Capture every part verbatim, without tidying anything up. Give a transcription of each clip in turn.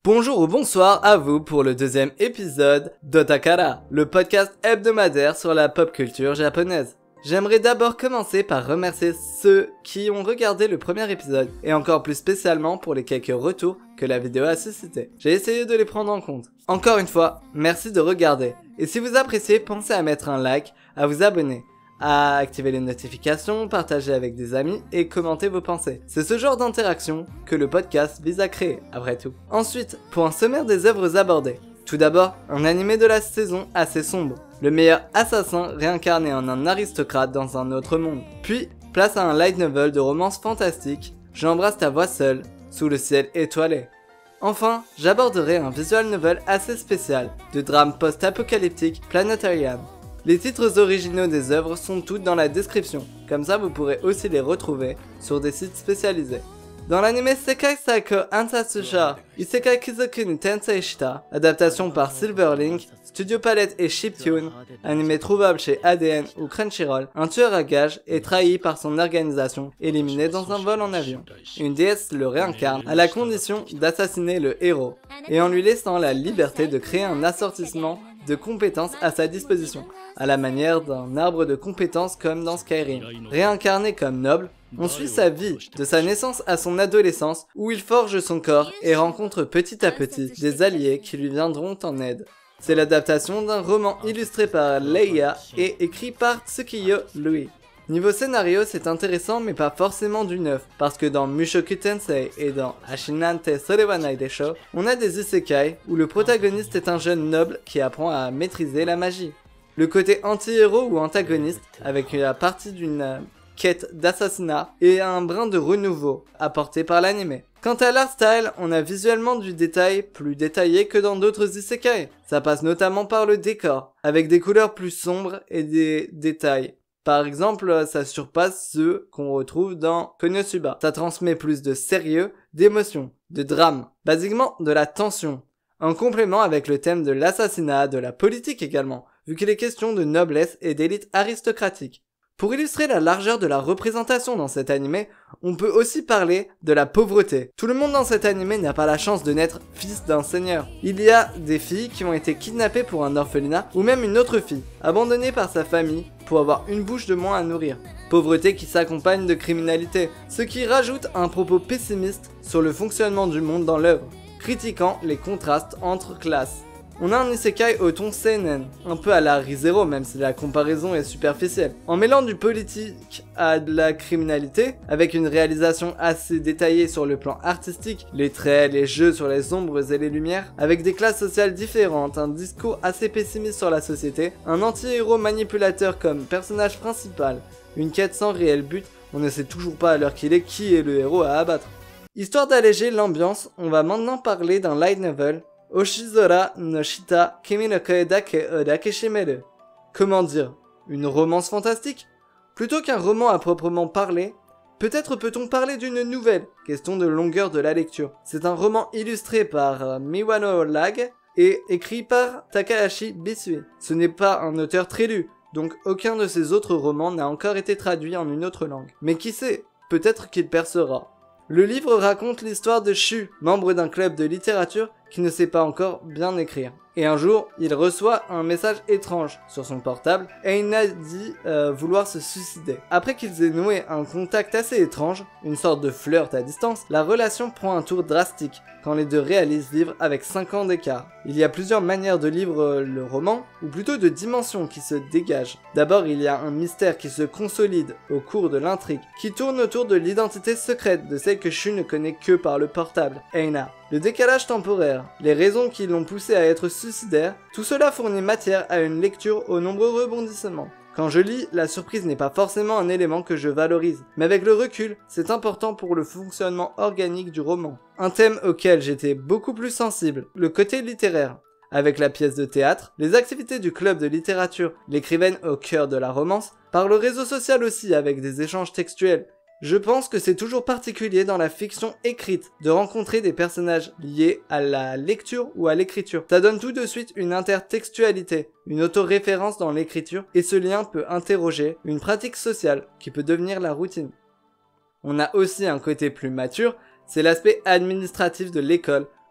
Bonjour ou bonsoir à vous pour le deuxième épisode d'Otakara, le podcast hebdomadaire sur la pop culture japonaise. J'aimerais d'abord commencer par remercier ceux qui ont regardé le premier épisode, et encore plus spécialement pour les quelques retours que la vidéo a suscité. J'ai essayé de les prendre en compte. Encore une fois, merci de regarder, et si vous appréciez, pensez à mettre un like, à vous abonner, à activer les notifications, partager avec des amis et commenter vos pensées. C'est ce genre d'interaction que le podcast vise à créer, après tout. Ensuite, pour un sommaire des œuvres abordées. Tout d'abord, un animé de la saison assez sombre. Le meilleur assassin réincarné en un aristocrate dans un autre monde. Puis, place à un light novel de romance fantastique, J'embrasse ta voix seule, sous le ciel étoilé. Enfin, j'aborderai un visual novel assez spécial, de drame post-apocalyptique Planetarian. Les titres originaux des œuvres sont toutes dans la description, comme ça vous pourrez aussi les retrouver sur des sites spécialisés. Dans l'anime Sekai Saiko Ansatsusha, Isekai Kizoku ni Tensei Shita, adaptation par Silverlink, Studio Palette et Chiptune, animé trouvable chez A D N ou Crunchyroll, un tueur à gages est trahi par son organisation, éliminé dans un vol en avion. Une déesse le réincarne à la condition d'assassiner le héros, et en lui laissant la liberté de créer un assortissement de compétences à sa disposition, à la manière d'un arbre de compétences comme dans Skyrim. Réincarné comme noble, on suit sa vie, de sa naissance à son adolescence, où il forge son corps et rencontre petit à petit des alliés qui lui viendront en aide. C'est l'adaptation d'un roman illustré par Leia et écrit par Tsukiyo Lui. Niveau scénario, c'est intéressant mais pas forcément du neuf, parce que dans Mushoku Tensei et dans Ashinante Sorewanai Desho, on a des isekai où le protagoniste est un jeune noble qui apprend à maîtriser la magie. Le côté anti-héros ou antagoniste, avec la partie d'une euh, quête d'assassinat et un brin de renouveau apporté par l'anime. Quant à l'art style, on a visuellement du détail plus détaillé que dans d'autres isekai. Ça passe notamment par le décor, avec des couleurs plus sombres et des détails. Par exemple, ça surpasse ceux qu'on retrouve dans Konosuba. Ça transmet plus de sérieux, d'émotion, de drame, basiquement de la tension. En complément avec le thème de l'assassinat, de la politique également, vu qu'il est question de noblesse et d'élite aristocratique. Pour illustrer la largeur de la représentation dans cet animé, on peut aussi parler de la pauvreté. Tout le monde dans cet animé n'a pas la chance de naître fils d'un seigneur. Il y a des filles qui ont été kidnappées pour un orphelinat, ou même une autre fille, abandonnée par sa famille pour avoir une bouche de moins à nourrir. Pauvreté qui s'accompagne de criminalité, ce qui rajoute un propos pessimiste sur le fonctionnement du monde dans l'œuvre, critiquant les contrastes entre classes. On a un isekai au ton seinen, un peu à la Re:Zero même si la comparaison est superficielle. En mêlant du politique à de la criminalité, avec une réalisation assez détaillée sur le plan artistique, les traits, les jeux sur les ombres et les lumières, avec des classes sociales différentes, un discours assez pessimiste sur la société, un anti-héros manipulateur comme personnage principal, une quête sans réel but, on ne sait toujours pas à l'heure qu'il est qui est le héros à abattre. Histoire d'alléger l'ambiance, on va maintenant parler d'un light novel, Oshizora no Shita Kimi no Koe dake o Dakishimeru. Comment dire? Une romance fantastique? Plutôt qu'un roman à proprement parler, peut-être peut-on parler d'une nouvelle, question de longueur de la lecture. C'est un roman illustré par euh, Miwano Lag et écrit par Takahashi Bisui. Ce n'est pas un auteur très lu, donc aucun de ses autres romans n'a encore été traduit en une autre langue. Mais qui sait, peut-être qu'il percera. Le livre raconte l'histoire de Shu, membre d'un club de littérature qui ne sait pas encore bien écrire. Et un jour, il reçoit un message étrange sur son portable et il a dit euh, vouloir se suicider. Après qu'ils aient noué un contact assez étrange, une sorte de flirt à distance, la relation prend un tour drastique quand les deux réalisent vivre avec cinq ans d'écart. Il y a plusieurs manières de lire le roman, ou plutôt de dimensions qui se dégagent. D'abord, il y a un mystère qui se consolide au cours de l'intrigue, qui tourne autour de l'identité secrète de celle que Shu ne connaît que par le portable, Eina. Le décalage temporaire, les raisons qui l'ont poussé à être suicidaire, tout cela fournit matière à une lecture aux nombreux rebondissements. Quand je lis, la surprise n'est pas forcément un élément que je valorise, mais avec le recul, c'est important pour le fonctionnement organique du roman. Un thème auquel j'étais beaucoup plus sensible, le côté littéraire. Avec la pièce de théâtre, les activités du club de littérature, l'écrivaine au cœur de la romance, par le réseau social aussi avec des échanges textuels. Je pense que c'est toujours particulier dans la fiction écrite de rencontrer des personnages liés à la lecture ou à l'écriture. Ça donne tout de suite une intertextualité, une autoréférence dans l'écriture, et ce lien peut interroger une pratique sociale qui peut devenir la routine. On a aussi un côté plus mature, c'est l'aspect administratif de l'école,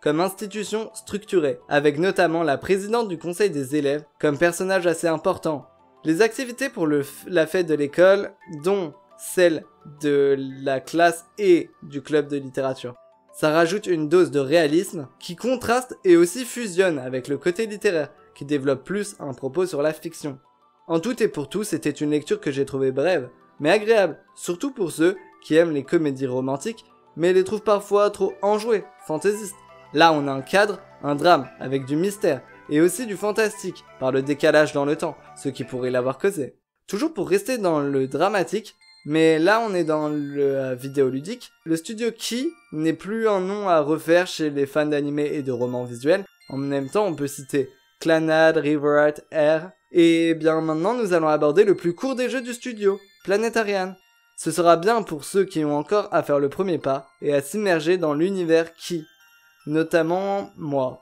comme institution structurée, avec notamment la présidente du conseil des élèves comme personnage assez important. Les activités pour le f- la fête de l'école, dont celle de la classe et du club de littérature. Ça rajoute une dose de réalisme qui contraste et aussi fusionne avec le côté littéraire, qui développe plus un propos sur la fiction. En tout et pour tout, c'était une lecture que j'ai trouvée brève, mais agréable, surtout pour ceux qui aiment les comédies romantiques, mais les trouvent parfois trop enjouées, fantaisistes. Là, on a un cadre, un drame, avec du mystère, et aussi du fantastique, par le décalage dans le temps, ce qui pourrait l'avoir causé. Toujours pour rester dans le dramatique, mais là on est dans le euh, vidéoludique, le studio Key n'est plus un nom à refaire chez les fans d'anime et de romans visuels. En même temps, on peut citer Clannad, Riverheart, Air, et bien maintenant nous allons aborder le plus court des jeux du studio, Planetarian. Ce sera bien pour ceux qui ont encore à faire le premier pas et à s'immerger dans l'univers Key, notamment moi.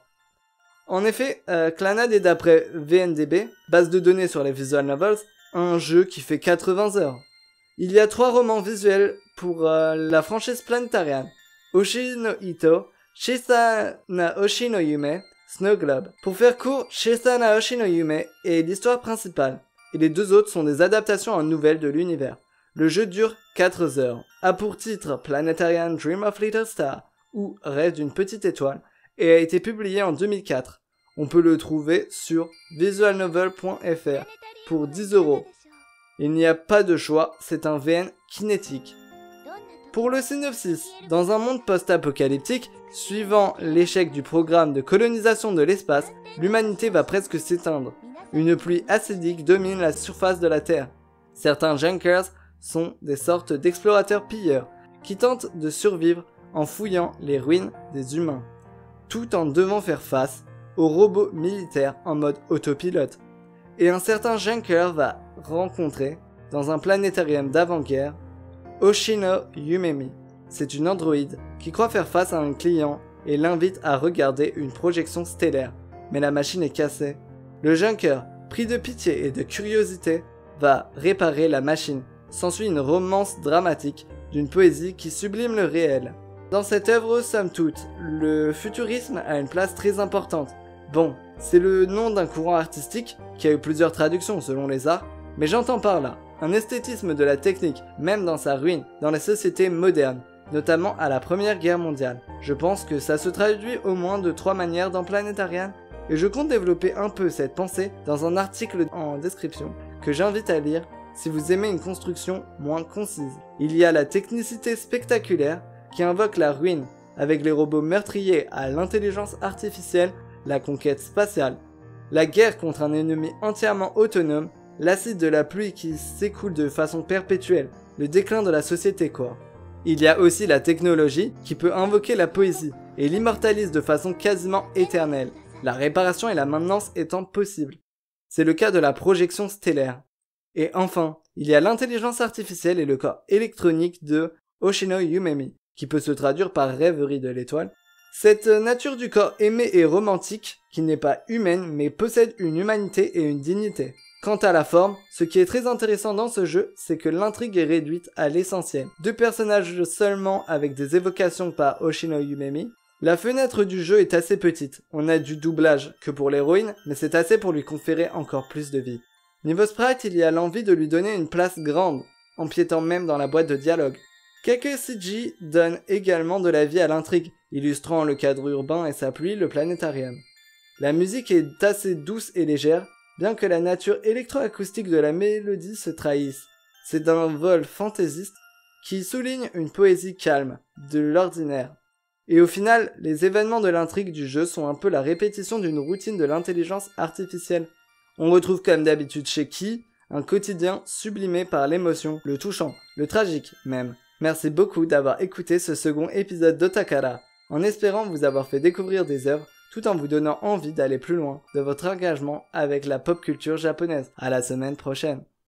En effet, euh, Clannad est d'après V N D B, base de données sur les visual novels, un jeu qui fait quatre-vingts heures. Il y a trois romans visuels pour euh, la franchise Planetarian, Oshi no Ito, Shisa na Oshi no Yume, Snow Globe. Pour faire court, Shisa na Oshi no Yume est l'histoire principale, et les deux autres sont des adaptations en nouvelles de l'univers. Le jeu dure quatre heures, a pour titre Planetarian Dream of Little Star, ou Rêve d'une petite étoile, et a été publié en deux mille quatre. On peut le trouver sur visual novel point f r pour dix euros. Il n'y a pas de choix, c'est un V N kinétique. Pour le synopsis, dans un monde post-apocalyptique, suivant l'échec du programme de colonisation de l'espace, l'humanité va presque s'éteindre. Une pluie acidique domine la surface de la Terre. Certains Junkers sont des sortes d'explorateurs pilleurs qui tentent de survivre en fouillant les ruines des humains, tout en devant faire face aux robots militaires en mode autopilote. Et un certain Junker va rencontrer, dans un planétarium d'avant-guerre, Oshino Yumemi. C'est une androïde qui croit faire face à un client et l'invite à regarder une projection stellaire. Mais la machine est cassée. Le Junker, pris de pitié et de curiosité, va réparer la machine. S'ensuit une romance dramatique d'une poésie qui sublime le réel. Dans cette œuvre, somme toute, le futurisme a une place très importante. Bon, c'est le nom d'un courant artistique qui a eu plusieurs traductions selon les arts, mais j'entends par là un esthétisme de la technique, même dans sa ruine, dans les sociétés modernes, notamment à la Première Guerre mondiale. Je pense que ça se traduit au moins de trois manières dans Planetarian, et je compte développer un peu cette pensée dans un article en description que j'invite à lire si vous aimez une construction moins concise. Il y a la technicité spectaculaire qui invoque la ruine, avec les robots meurtriers à l'intelligence artificielle, la conquête spatiale, la guerre contre un ennemi entièrement autonome, l'acide de la pluie qui s'écoule de façon perpétuelle, le déclin de la société quoi. Il y a aussi la technologie qui peut invoquer la poésie et l'immortalise de façon quasiment éternelle, la réparation et la maintenance étant possibles. C'est le cas de la projection stellaire. Et enfin, il y a l'intelligence artificielle et le corps électronique de Oshino Yumemi, qui peut se traduire par rêverie de l'étoile. Cette nature du corps aimé et romantique, qui n'est pas humaine mais possède une humanité et une dignité. Quant à la forme, ce qui est très intéressant dans ce jeu, c'est que l'intrigue est réduite à l'essentiel. Deux personnages seulement avec des évocations par Oshino Yumemi. La fenêtre du jeu est assez petite, on a du doublage que pour l'héroïne, mais c'est assez pour lui conférer encore plus de vie. Niveau sprite, il y a l'envie de lui donner une place grande, empiétant même dans la boîte de dialogue. Quelques C G donnent également de la vie à l'intrigue, illustrant le cadre urbain et sa pluie, le planétarium. La musique est assez douce et légère, bien que la nature électroacoustique de la mélodie se trahisse. C'est d'un vol fantaisiste qui souligne une poésie calme, de l'ordinaire. Et au final, les événements de l'intrigue du jeu sont un peu la répétition d'une routine de l'intelligence artificielle. On retrouve comme d'habitude chez Key un quotidien sublimé par l'émotion, le touchant, le tragique même. Merci beaucoup d'avoir écouté ce second épisode d'Otakara, en espérant vous avoir fait découvrir des œuvres tout en vous donnant envie d'aller plus loin de votre engagement avec la pop culture japonaise. À la semaine prochaine.